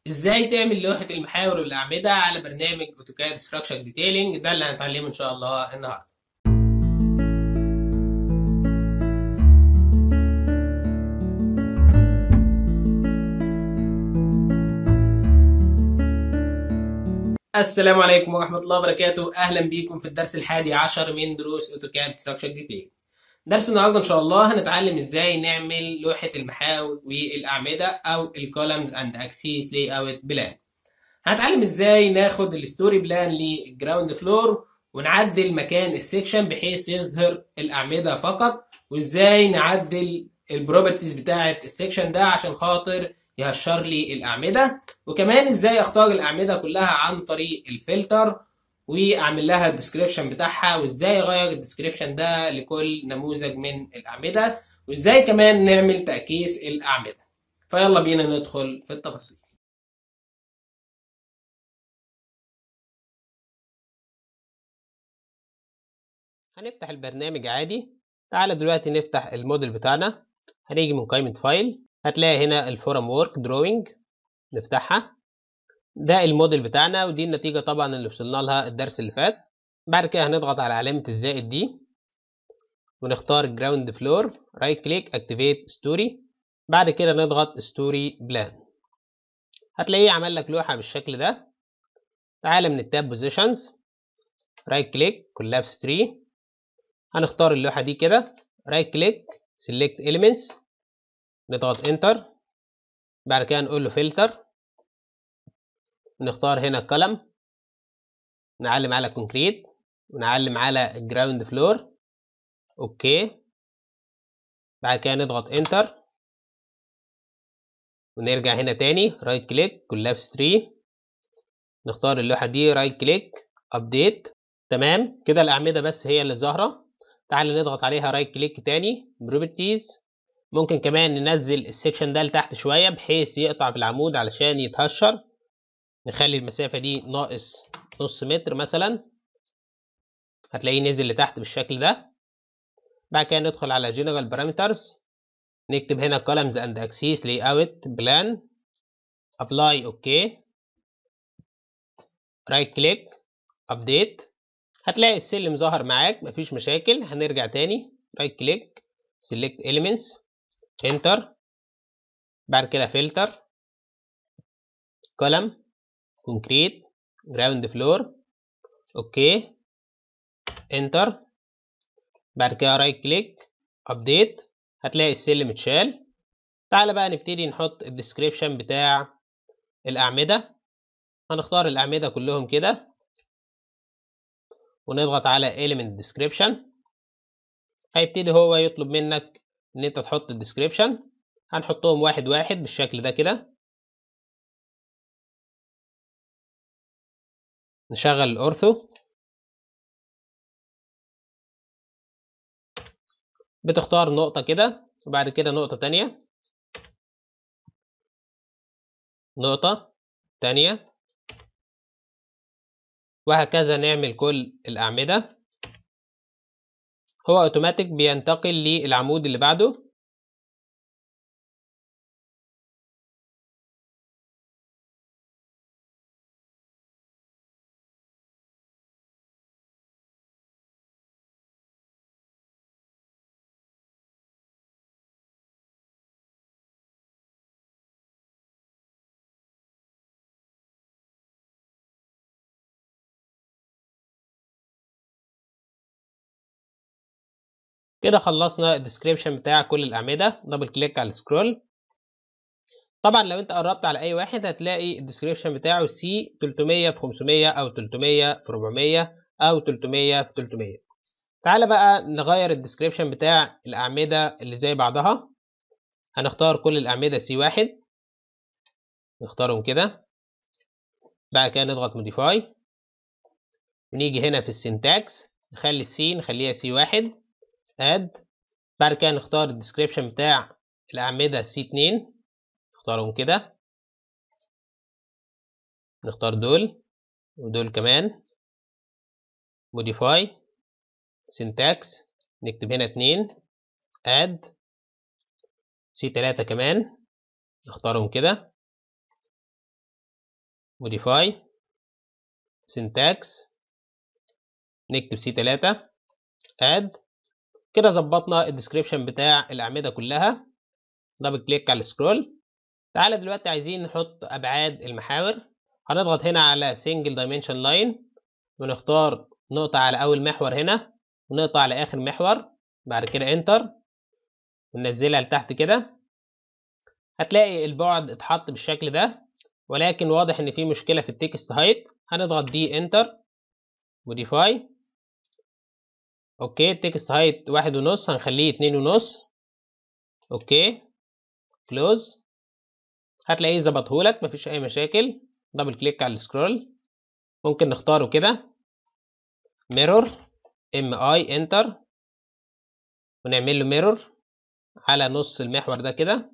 ازاي تعمل لوحة المحاور والأعمدة على برنامج اوتوكاد ستراكشر ديتيلنج؟ ده اللي هنتعلمه ان شاء الله النهارده. السلام عليكم ورحمة الله وبركاته، أهلا بيكم في الدرس 11 من دروس اوتوكاد ستراكشر ديتيلنج. درس النهارده ان شاء الله هنتعلم ازاي نعمل لوحة المحاور والأعمدة أو الكولمز اند اكسيس لاي اوت بلان. هنتعلم ازاي ناخد الستوري بلان للجراوند فلور ونعدل مكان السكشن بحيث يظهر الاعمده فقط، وازاي نعدل البروبرتيز بتاعه السكشن ده عشان خاطر يهشر لي الاعمده، وكمان ازاي اختار الاعمده كلها عن طريق الفلتر واعمل لها الديسكريبشن بتاعها، وازاي اغير الديسكريبشن ده لكل نموذج من الاعمده، وازاي كمان نعمل تعكيس الاعمده. فيلا بينا ندخل في التفاصيل. هنفتح البرنامج عادي. تعالى دلوقتي نفتح الموديل بتاعنا. هنيجي من قائمة فايل، هتلاقي هنا الفورم وورك دروينج، نفتحها. ده الموديل بتاعنا، ودي النتيجة طبعا اللي وصلنا لها الدرس اللي فات. بعد كده هنضغط على علامة الزائد دي ونختار جراوند فلور، رايت كليك اكتيفيت ستوري. بعد كده نضغط ستوري بلان، هتلاقيه عمل لك لوحة بالشكل ده. تعالى من التاب بوزيشنز، رايت كليك كولابس تري، هنختار اللوحة دي كده، رايت كليك سيلكت إليمنتس، نضغط انتر. بعد كده نقول له فلتر، نختار هنا كولم، نعلم على كونكريت ونعلم على الجراوند فلور، اوكي. بعد كده نضغط انتر ونرجع هنا تاني، رايت كليك كولابس تري، نختار اللوحة دي، رايت كليك ابديت. تمام كده الأعمدة بس هي اللي ظاهرة. تعال نضغط عليها رايت كليك تاني، بروبرتيز. ممكن كمان ننزل السكشن ده لتحت شوية بحيث يقطع في العمود علشان يتهشر. نخلي المسافة دي ناقص نص متر مثلا، هتلاقيه نزل لتحت بالشكل ده. بعد كده ندخل على General Parameters، نكتب هنا Columns and Axis Layout Plan، Apply OK، Right Click Update. هتلاقي السلم ظهر معاك، مفيش مشاكل. هنرجع تاني، Right Click Select Elements، Enter. بعد كده Filter، Column، Concrete، Ground Floor، OK، Enter. بعد كده رايت كليك ابديت، هتلاقي السلم اتشال. تعالى بقى نبتدي نحط الديسكريبشن بتاع الاعمده. هنختار الاعمده كلهم كده ونضغط على element description. هيبتدي هو يطلب منك ان انت تحط الديسكريبشن. هنحطهم واحد واحد بالشكل ده كده. نشغل الاورثو، بتختار نقطه كده وبعد كده نقطه تانية، نقطه تانية، وهكذا نعمل كل الاعمده. هو اوتوماتيك بينتقل للعمود اللي بعده. كده خلصنا الديسكريبشن بتاع كل الاعمده. دبل كليك على السكرول. طبعا لو انت قربت على اي واحد هتلاقي الديسكريبشن بتاعه سي 300 في 500 او 300 في 400 او 300 في 300. تعالى بقى نغير الديسكريبشن بتاع الاعمده اللي زي بعضها. هنختار كل الاعمده سي واحد، نختارهم كده. بعد كده نضغط موديفاي ونيجي هنا في السنتاكس نخلي السي نخليها سي واحد، اد. بعد كده نختار الديسكريبشن بتاع الاعمده سي 2، نختارهم كده. نختار دول ودول كمان، موديفاي سنتاكس، نكتب هنا 2، اد، سي 3 كمان، نختارهم كده. modify syntax، نكتب C3 add. كده ظبطنا الديسكريبشن بتاع الأعمدة كلها. دبل كليك على السكرول. تعالى دلوقتي عايزين نحط أبعاد المحاور. هنضغط هنا على single dimension line ونختار نقطة على أول محور هنا ونقطة على آخر محور، بعد كده انتر وننزلها لتحت كده. هتلاقي البعد اتحط بالشكل ده، ولكن واضح ان في مشكلة في التكست هايت. هنضغط دي انتر موديفاي. اوكي، التكست هايت 1.5 هنخليه 2.5. اوكي كلوز. هتلاقيه ظبطهولك مفيش اي مشاكل. دبل كليك على السكرول. ممكن نختاره كده ميرور MI انتر ونعمل له ميرور على نص المحور ده كده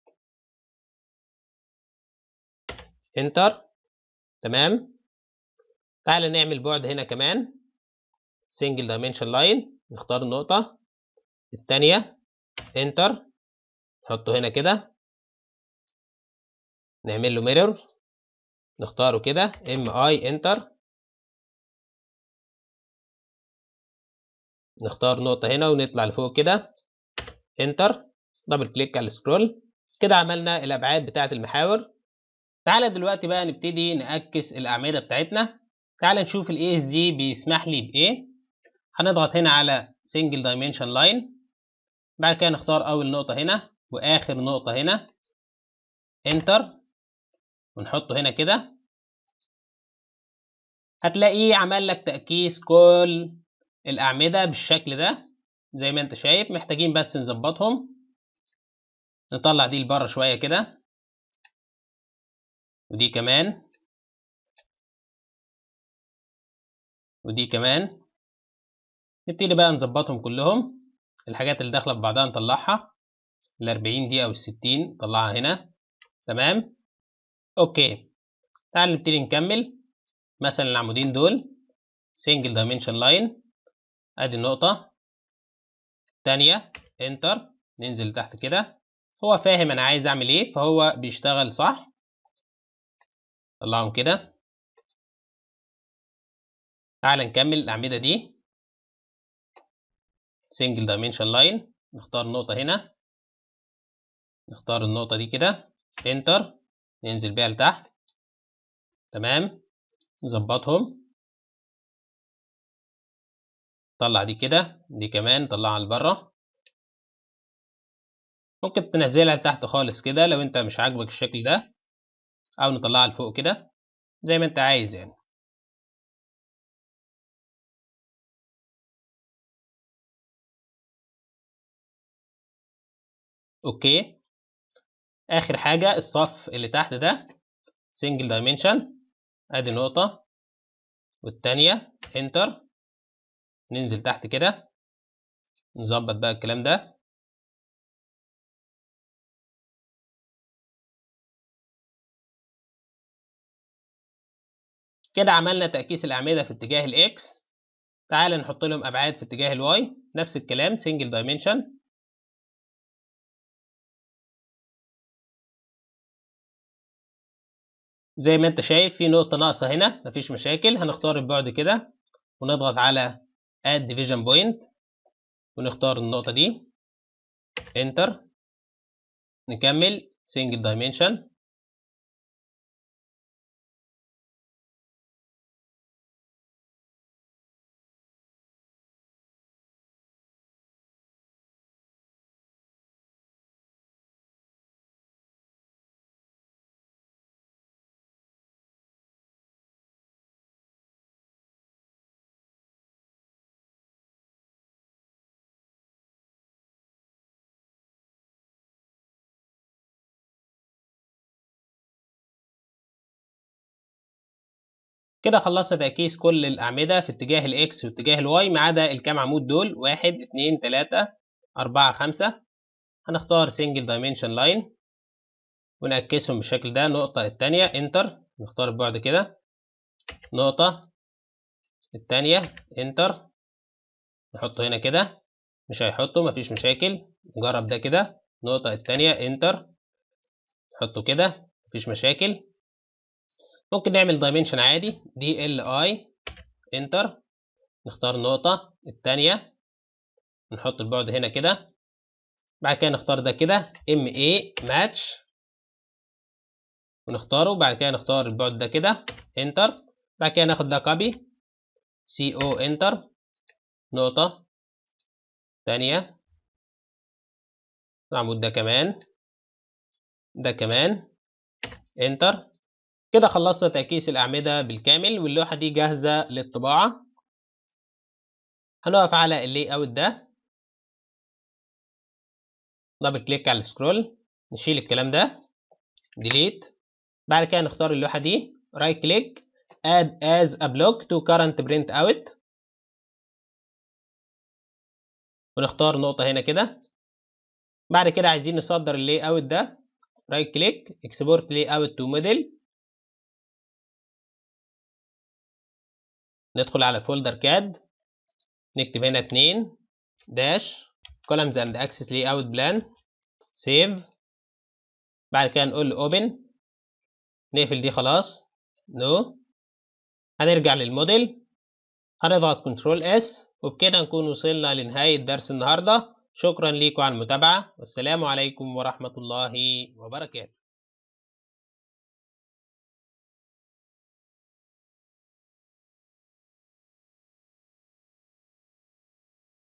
انتر. تمام. تعالى نعمل بعد هنا كمان single dimension line. نختار النقطة الثانية انتر نحطه هنا كده، نعمل له ميرور نختاره كده MI انتر، نختار نقطة هنا ونطلع لفوق كده انتر. دبل كليك على السكرول. كده عملنا الأبعاد بتاعة المحاور. تعالى دلوقتي بقى نبتدي نعكس الأعمدة بتاعتنا. تعالى نشوف ال ASD بيسمح لي بإيه. هنضغط هنا على single dimension line، بعد كده نختار أول نقطة هنا وآخر نقطة هنا انتر ونحطه هنا كده. هتلاقيه عمل لك تأكيس كل الأعمدة بالشكل ده زي ما انت شايف. محتاجين بس نظبطهم. نطلع دي لبره شوية كده ودي كمان ودي كمان. نبتدي بقى نظبطهم كلهم. الحاجات اللي داخلة في بعضها نطلعها، ال40 دي أو ال60 نطلعها هنا. تمام. أوكي، تعال نبتدي نكمل. مثلا العمودين دول single dimension line، ادي النقطة التانية انتر ننزل تحت كده. هو فاهم انا عايز اعمل ايه فهو بيشتغل صح. طلعهم كده. تعال نكمل الأعمدة دي single dimension line. نختار نقطة هنا، نختار النقطة دي كده انتر ننزل بيها لتحت. تمام. نظبطهم. طلع دي كده، دي كمان طلعها لبره. ممكن تنزلها لتحت خالص كده لو انت مش عاجبك الشكل ده، او نطلعها لفوق كده زي ما انت عايز يعني. اوكي، اخر حاجة الصف اللي تحت ده single dimension. ادي نقطة والتانية انتر ننزل تحت كده. نظبط بقى الكلام ده. كده عملنا تأكيس الأعمدة في اتجاه الإكس. تعال نحط لهم أبعاد في اتجاه الواي. نفس الكلام single dimension. زي ما انت شايف في نقطة ناقصة هنا، مفيش مشاكل. هنختار البعد كده ونضغط على add division point ونختار النقطة دي انتر. نكمل single dimension. كده خلصنا تأكيس كل الأعمدة في اتجاه الإكس واتجاه الواي ما عدا الكام عمود دول 1 2 3 4 5. هنختار single dimension line ونعكسهم بالشكل ده. نقطة التانية انتر نختار البعد كده. نقطة التانية انتر نحطه هنا كده. مش هيحطه مفيش مشاكل. نجرب ده كده. نقطة التانية انتر نحطه كده مفيش مشاكل. ممكن نعمل دايمنشن عادي DLI انتر، نختار النقطة الثانية نحط البعد هنا كده، بعد كده نختار ده كده MA ماتش ونختاره، بعد كده نختار البعد ده كده انتر، بعد كده ناخد ده كوبي CO انتر، نقطة ثانية، العمود ده كمان، ده كمان انتر. كده خلصنا تعكيس الأعمدة بالكامل واللوحة دي جاهزة للطباعة. هنقف على اللي اوت ده، دبل كليك على السكرول، نشيل الكلام ده ديليت، بعد كده نختار اللوحة دي رايت كليك add as a block to current print out ونختار نقطة هنا كده. بعد كده عايزين نصدر اللي اوت ده رايت كليك اكسبورت لي اوت تو موديل، ندخل على فولدر كاد نكتب هنا 2 داش columns and access layout plan save، بعد كده نقول open، نقفل دي خلاص نو. هنرجع للموديل هنضغط كنترول اس، وبكده نكون وصلنا لنهاية درس النهاردة. شكرا لكم على المتابعة والسلام عليكم ورحمة الله وبركاته.